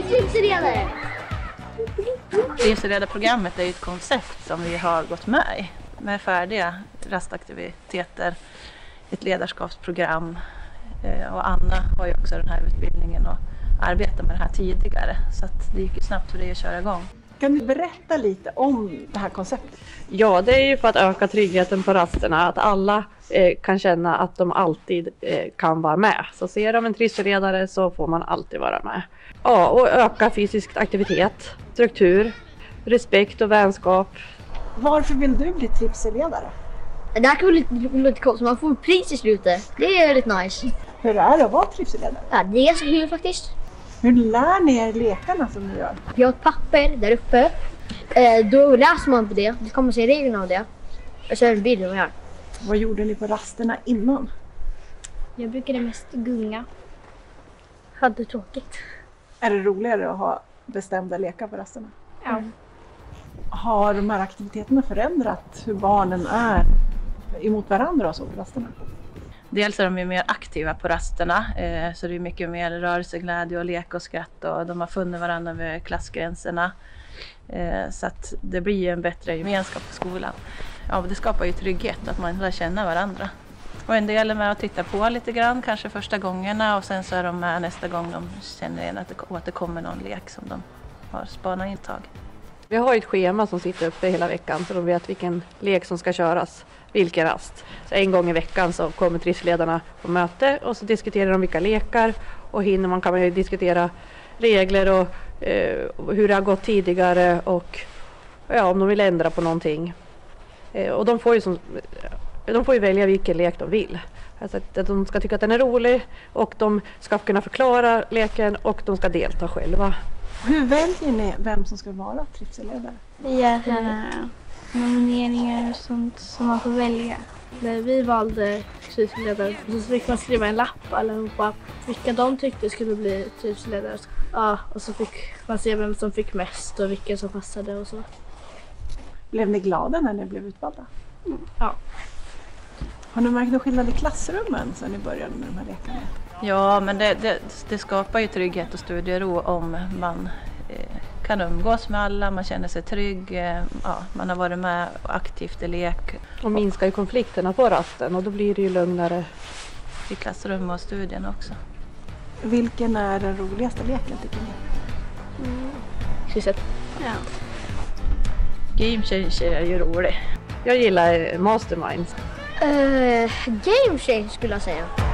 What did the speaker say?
trivselledare! Trivselledarprogrammet är ju ett koncept som vi har gått med i. Med färdiga rastaktiviteter, ett ledarskapsprogram. Och Anna har ju också den här utbildningen och arbetar med det här tidigare. Så att det gick ju snabbt för det att köra igång. Kan du berätta lite om det här konceptet? Ja, det är ju för att öka tryggheten på rasterna. Att alla kan känna att de alltid kan vara med. Så ser de en trivselledare så får man alltid vara med. Ja, och öka fysisk aktivitet, struktur, respekt och vänskap. Varför vill du bli trivselledare? Det här kan bli lite coolt, så man får pris i slutet. Det är väldigt nice. Hur är det att vara trivselledare? Ja, det är ganska kul faktiskt. Hur lär ni er lekarna som ni gör? Vi har ett papper där uppe. Då läser man på det. Det kommer se reglerna av det. Och så är det en bild man gör. Vad gjorde ni på rasterna innan? Jag brukade mest gunga. Hade tråkigt. Är det roligare att ha bestämda lekar på rasterna? Ja. Har de här aktiviteterna förändrat hur barnen är emot varandra och så på rasterna? Dels är de ju mer aktiva på rasterna, så det är mycket mer rörelseglädje och lek och skratt och de har funnit varandra över klassgränserna. Så att det blir ju en bättre gemenskap på skolan. Ja, det skapar ju trygghet att man lär känna varandra. Och en del är med att titta på lite grann, kanske första gångerna, och sen så är de med nästa gång de känner igen att det återkommer någon lek som de har spanat in tag. Vi har ett schema som sitter uppe hela veckan så de vet vilken lek som ska köras, vilken rast. Så en gång i veckan så kommer trivselledarna på möte och så diskuterar de vilka lekar, och hinner man kan man ju diskutera regler och hur det har gått tidigare och om de vill ändra på någonting. Och de får ju välja vilken lek de vill. Alltså att de ska tycka att den är rolig och de ska kunna förklara leken och de ska delta själva. Hur väljer ni vem som ska vara trivselledare? Vi gör nomineringar och sånt som man får välja. När vi valde trivselledare så fick man skriva en lapp allihopa vilka de tyckte skulle bli trivselledare. Ja, och så fick man se vem som fick mest och vilka som passade och så. Blev ni glada när ni blev utvalda? Ja. Har ni märkt någon skillnad i klassrummen sen ni började med de här lekarna? Ja, men det skapar ju trygghet och studiero om man kan umgås med alla, man känner sig trygg, man har varit med aktivt i lek. Och minskar ju konflikterna på rasten och då blir det ju lugnare I klassrum och studien också. Vilken är den roligaste leken tycker ni? Krysset. Ja. Game Changer är ju rolig. Jag gillar Masterminds. Game change skulle jag säga.